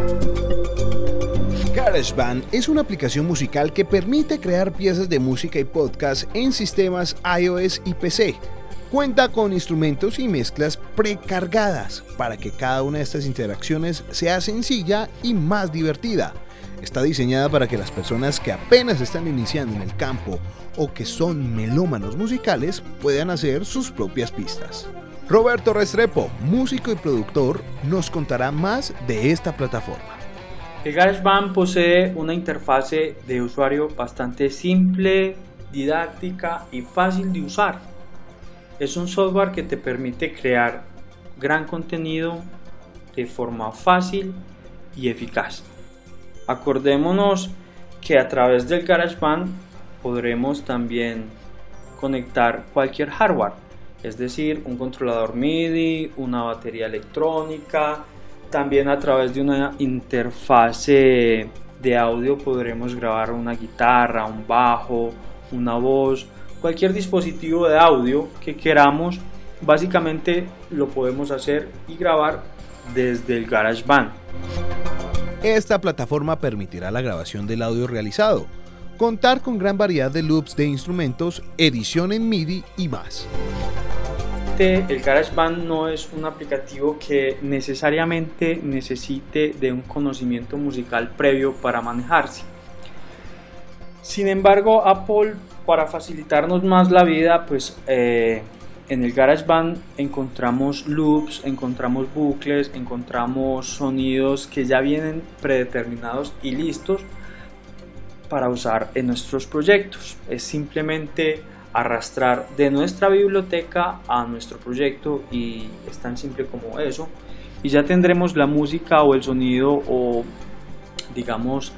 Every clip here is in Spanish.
GarageBand es una aplicación musical que permite crear piezas de música y podcast en sistemas iOS y PC. Cuenta con instrumentos y mezclas precargadas para que cada una de estas interacciones sea sencilla y más divertida. Está diseñada para que las personas que apenas están iniciando en el campo o que son melómanos musicales puedan hacer sus propias pistas. Roberto Restrepo, músico y productor, nos contará más de esta plataforma. El GarageBand posee una interfase de usuario bastante simple, didáctica y fácil de usar. Es un software que te permite crear gran contenido de forma fácil y eficaz. Acordémonos que a través del GarageBand podremos también conectar cualquier hardware, es decir, un controlador MIDI, una batería electrónica. También a través de una interfase de audio podremos grabar una guitarra, un bajo, una voz, cualquier dispositivo de audio que queramos. Básicamente lo podemos hacer y grabar desde el GarageBand. Esta plataforma permitirá la grabación del audio realizado, contar con gran variedad de loops de instrumentos, edición en MIDI y más. El GarageBand no es un aplicativo que necesariamente necesite de un conocimiento musical previo para manejarse. Sin embargo, Apple, para facilitarnos más la vida, en el GarageBand encontramos loops, encontramos bucles, encontramos sonidos que ya vienen predeterminados y listos para usar en nuestros proyectos. Es simplemente arrastrar de nuestra biblioteca a nuestro proyecto y es tan simple como eso, y ya tendremos la música o el sonido o digamos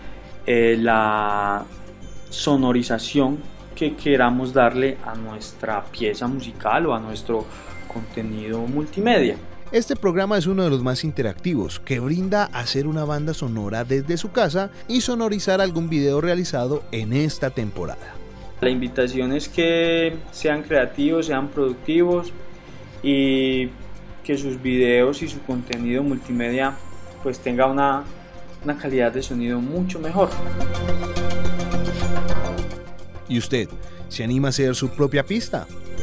la sonorización que queramos darle a nuestra pieza musical o a nuestro contenido multimedia. Este programa es uno de los más interactivos, que brinda hacer una banda sonora desde su casa y sonorizar algún video realizado en esta temporada. La invitación es que sean creativos, sean productivos y que sus videos y su contenido multimedia pues tenga una calidad de sonido mucho mejor. ¿Y usted se anima a hacer su propia pista?